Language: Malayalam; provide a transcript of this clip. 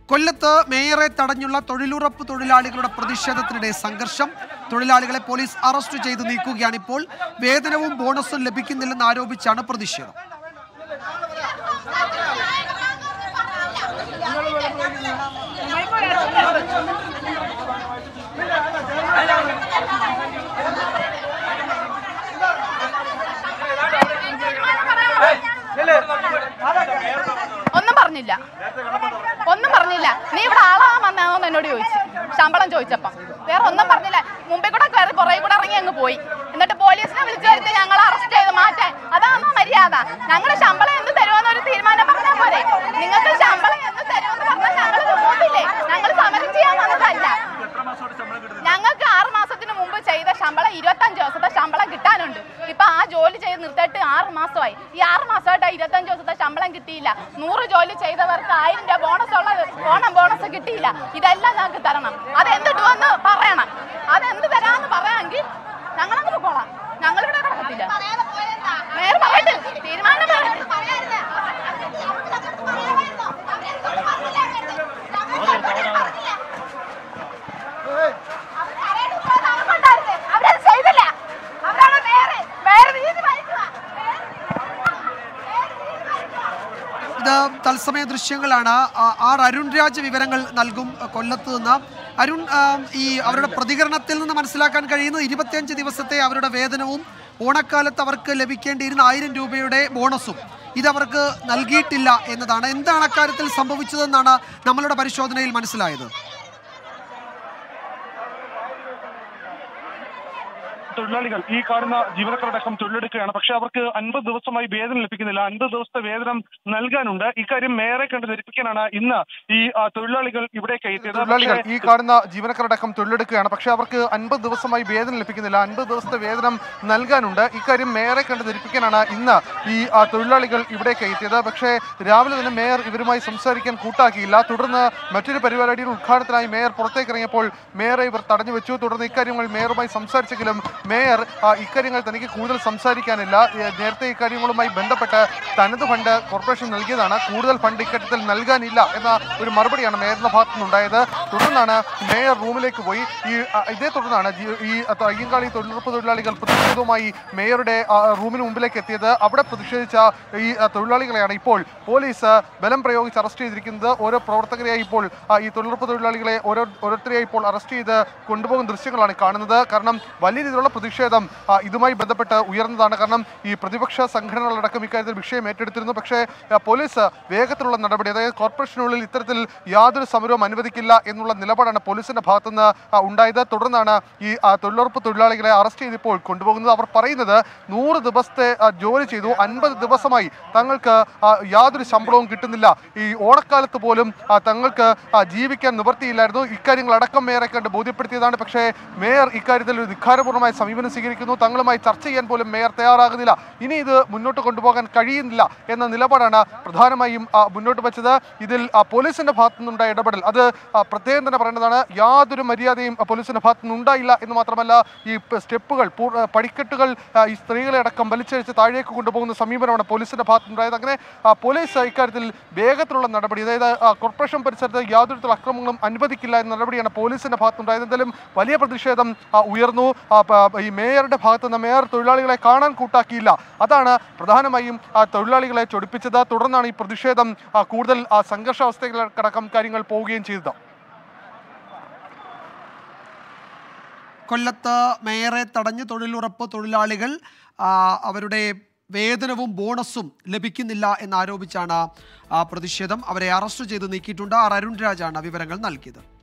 കൊല്ലത്ത് മേയറെ തടഞ്ഞുള്ള തൊഴിലുറപ്പ് തൊഴിലാളികളുടെ പ്രതിഷേധത്തിനിടെ സംഘർഷം. തൊഴിലാളികളെ പോലീസ് അറസ്റ്റ് ചെയ്ത് നീക്കുകയാണിപ്പോൾ. വേതനവും ബോണസും ലഭിക്കുന്നില്ലെന്ന് ആരോപിച്ചാണ് പ്രതിഷേധം. ഒന്നും പറഞ്ഞില്ല. നീ ഇവിടെ ആളാകാൻ വന്നതെന്ന് എന്നോട് ചോദിച്ചു. ശമ്പളം ചോദിച്ചപ്പം വേറെ ഒന്നും പറഞ്ഞില്ല. മുമ്പിൽ കൂടെ കയറി പുറകെ കൂടെ ഇറങ്ങി അങ്ങ് പോയി. എന്നിട്ട് പോലീസിനെ വിളിച്ചു വരുത്തി ഞങ്ങൾ അറസ്റ്റ് ചെയ്ത് മാറ്റാൻ. അതാണോ മര്യാദ? ഞങ്ങളുടെ ശമ്പളം എന്ത് തരുമെന്ന് ഒരു തീരുമാനം പറഞ്ഞാൽ പോരെ? നിങ്ങൾക്ക് ശമ്പളം എന്ത് തരുമെന്ന് പറഞ്ഞാൽ ഞങ്ങൾ പോകില്ലേ? ഞങ്ങൾ സമരം ചെയ്യാൻ വന്നതല്ല. ഞങ്ങൾക്ക് 6 മാസത്തിന് മുമ്പ് ചെയ്ത ശമ്പളം 25 ദിവസത്തെ ശമ്പളം കിട്ടാനുണ്ട്. ഇപ്പൊ ആ ജോലി ചെയ്ത് നിർത്തിയിട്ട് 6 മാസമായി. ഈ 6 മാസമായിട്ട് 25 ദിവസത്തെ ശമ്പളം കിട്ടിയില്ല. 100 ജോലി ചെയ്തവർക്ക് 1000 രൂപ ബോണസ് ഉള്ളത് ബോണസ് കിട്ടിയില്ല. ഇതെല്ലാം ഞങ്ങൾക്ക് തരണം. അതെന്തിട്ടുവെന്ന് പറയണം. അതെന്ത് തരാമെന്ന് പറയാമെങ്കിൽ ഞങ്ങളങ്ങ് പോകണം. ഞങ്ങളിവിടെ കിടക്കത്തില്ല. നേരെ പറയട്ടെ, തീരുമാനം ഇത് തത്സമയ ദൃശ്യങ്ങളാണ്. അരുൺ രാജ് വിവരങ്ങൾ നൽകും കൊല്ലത്ത് നിന്ന്. അരുൺ, ഈ അവരുടെ പ്രതികരണത്തിൽ നിന്ന് മനസ്സിലാക്കാൻ കഴിയുന്നത് 25 ദിവസത്തെ അവരുടെ വേതനവും ഓണക്കാലത്ത് അവർക്ക് ലഭിക്കേണ്ടിയിരുന്ന 1000 രൂപയുടെ ബോണസും ഇതവർക്ക് നൽകിയിട്ടില്ല എന്നതാണ്. എന്താണ് അക്കാര്യത്തിൽ സംഭവിച്ചതെന്നാണ് നമ്മളുടെ പരിശോധനയിൽ മനസ്സിലായത്? തൊഴിലാളികൾ ഈ കാണുന്ന ജീവനക്കാരടക്കം തൊഴിലെടുക്കുകയാണ്. പക്ഷെ അവർക്ക് 50 ദിവസമായി വേതനം ലഭിക്കുന്നില്ല. 50 ദിവസത്തെ വേതനം നൽകാനുണ്ട്. ഇക്കാര്യം മേയറെ കണ്ട് ധരിപ്പിക്കാനാണ് ഇന്ന് ഈ തൊഴിലാളികൾ ഇവിടേക്ക് എത്തിയത്. തൊഴിലാളികൾ ഈ കാണുന്ന ജീവനക്കാരടക്കം തൊഴിലെടുക്കുകയാണ്. പക്ഷെ അവർക്ക് 50 ദിവസമായി വേതനം ലഭിക്കുന്നില്ല. 50 ദിവസത്തെ വേതനം നൽകാനുണ്ട്. ഇക്കാര്യം മേയറെ കണ്ട് ധരിപ്പിക്കാനാണ് ഇന്ന് ഈ തൊഴിലാളികൾ ഇവിടേക്ക് എത്തിയത്. പക്ഷേ രാവിലെ തന്നെ മേയർ ഇവരുമായി സംസാരിക്കാൻ കൂട്ടാക്കിയില്ല. തുടർന്ന് മറ്റൊരു പരിപാടിയുടെ ഉദ്ഘാടനത്തിനായി മേയർ പുറത്തേക്ക് ഇറങ്ങിയപ്പോൾ മേയറെ ഇവർ തടഞ്ഞു വെച്ചു. തുടർന്ന് ഇക്കാര്യങ്ങൾ മേയറുമായി സംസാരിച്ചെങ്കിലും മേയർ ഇക്കാര്യങ്ങൾ തനിക്ക് കൂടുതൽ സംസാരിക്കാനില്ല. നേരത്തെ ഇക്കാര്യങ്ങളുമായി ബന്ധപ്പെട്ട് തനത് ഫണ്ട് കോർപ്പറേഷൻ നൽകിയതാണ്. കൂടുതൽ ഫണ്ട് ഇക്കാര്യത്തിൽ നൽകാനില്ല എന്ന ഒരു മറുപടിയാണ് മേയറുടെ ഭാഗത്തു നിന്നുണ്ടായത്. തുടർന്നാണ് മേയർ റൂമിലേക്ക് പോയി. ഇതേ തുടർന്നാണ് ഈ അയ്യങ്കാളി തൊഴിലുറപ്പ് തൊഴിലാളികൾ പ്രതിഷേധവുമായി മേയറുടെ റൂമിന് മുമ്പിലേക്ക് എത്തിയത്. അവിടെ പ്രതിഷേധിച്ച ഈ തൊഴിലാളികളെയാണ് ഇപ്പോൾ പോലീസ് ബലം പ്രയോഗിച്ച് അറസ്റ്റ് ചെയ്തിരിക്കുന്നത്. ഓരോ പ്രവർത്തകരെയായി ഇപ്പോൾ ഈ തൊഴിലുറപ്പ് തൊഴിലാളികളെ ഓരോരുത്തരെയായി ഇപ്പോൾ അറസ്റ്റ് ചെയ്ത് കൊണ്ടുപോകുന്ന ദൃശ്യങ്ങളാണ് കാണുന്നത്. കാരണം വലിയ രീതിയിലുള്ള പ്രതിഷേധം ഇതുമായി ബന്ധപ്പെട്ട് ഉയർന്നതാണ്. കാരണം ഈ പ്രതിപക്ഷ സംഘടനകളടക്കം ഇക്കാര്യത്തിൽ വിഷയം ഏറ്റെടുത്തിരുന്നു. പക്ഷേ പോലീസ് വേഗത്തിലുള്ള നടപടി, അതായത് കോർപ്പറേഷനുള്ളിൽ ഇത്തരത്തിൽ യാതൊരു സമരവും അനുവദിക്കില്ല എന്നുള്ള നിലപാടാണ് പോലീസിന്റെ ഭാഗത്തുനിന്ന് ഉണ്ടായത്. തുടർന്നാണ് ഈ തൊഴിലുറപ്പ് തൊഴിലാളികളെ അറസ്റ്റ് ചെയ്തിപ്പോൾ കൊണ്ടുപോകുന്നത്. അവർ പറയുന്നത് 100 ദിവസത്തെ ജോലി ചെയ്തു, 50 ദിവസമായി തങ്ങൾക്ക് യാതൊരു ശമ്പളവും കിട്ടുന്നില്ല. ഈ ഓണക്കാലത്ത് പോലും തങ്ങൾക്ക് ജീവിക്കാൻ നിവൃത്തിയില്ലായിരുന്നു. ഇക്കാര്യങ്ങളടക്കം മേയറെ കണ്ട് ബോധ്യപ്പെടുത്തിയതാണ്. പക്ഷേ മേയർ ഇക്കാര്യത്തിൽ ഒരു ധിക്കാരപൂർണ്ണമായ സമീപനം സ്വീകരിക്കുന്നു. തങ്ങളുമായി ചർച്ച ചെയ്യാൻ പോലും മേയർ തയ്യാറാകുന്നില്ല. ഇനി ഇത് മുന്നോട്ട് കൊണ്ടുപോകാൻ കഴിയുന്നില്ല എന്ന നിലപാടാണ് പ്രധാനമായും മുന്നോട്ട് വെച്ചത്. ഇതിൽ പോലീസിന്റെ ഭാഗത്തു നിന്നുണ്ടായ ഇടപെടൽ അത് പ്രത്യേകം തന്നെ പറയേണ്ടതാണ്. യാതൊരു മര്യാദയും പോലീസിന്റെ ഭാഗത്തു നിന്നുണ്ടായില്ല എന്ന് മാത്രമല്ല, ഈ സ്റ്റെപ്പുകൾ പടിക്കെട്ടുകൾ ഈ സ്ത്രീകളെ അടക്കം വലിച്ചഴിച്ച് താഴേക്ക് കൊണ്ടുപോകുന്ന സമീപനമാണ് പോലീസിന്റെ ഭാഗത്തുനിന്നുണ്ടായത്. അങ്ങനെ പോലീസ് ഇക്കാര്യത്തിൽ വേഗത്തിലുള്ള നടപടി, അതായത് കോർപ്പറേഷൻ പരിസരത്ത് യാതൊരു തരത്തിലുള്ള അക്രമങ്ങളും അനുവദിക്കില്ല എന്ന നടപടിയാണ് പോലീസിന്റെ ഭാഗത്തുനിന്നുണ്ടായത്. എന്തായാലും വലിയ പ്രതിഷേധം ഉയർന്നു. ഈ മേയറുടെ ഭാഗത്ത് നിന്ന് മേയർ തൊഴിലാളികളെ കാണാൻ കൂട്ടാക്കിയില്ല. അതാണ് പ്രധാനമായും തൊഴിലാളികളെ ചൊടിപ്പിച്ചത്. തുടർന്നാണ് ഈ പ്രതിഷേധം കൂടുതൽ സംഘർഷാവസ്ഥകളടക്കം കാര്യങ്ങൾ പോവുകയും ചെയ്തത്. കൊല്ലത്ത് മേയറെ തടഞ്ഞ് തൊഴിലുറപ്പ് തൊഴിലാളികൾ അവരുടെ വേതനവും ബോണസും ലഭിക്കുന്നില്ല എന്നാരോപിച്ചാണ് പ്രതിഷേധം. അവരെ അറസ്റ്റ് ചെയ്ത് നീക്കിയിട്ടുണ്ട്. അരുൺ രാജാണ് വിവരങ്ങൾ നൽകിയത്.